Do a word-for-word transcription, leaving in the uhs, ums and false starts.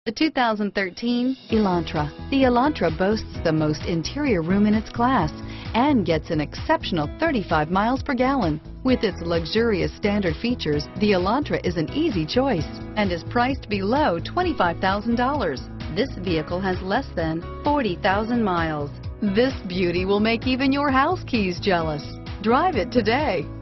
The two thousand thirteen Elantra. The Elantra boasts the most interior room in its class and gets an exceptional thirty-five miles per gallon. With its luxurious standard features, the Elantra is an easy choice and is priced below twenty-five thousand dollars. This vehicle has less than forty thousand miles. This beauty will make even your house keys jealous. Drive it today.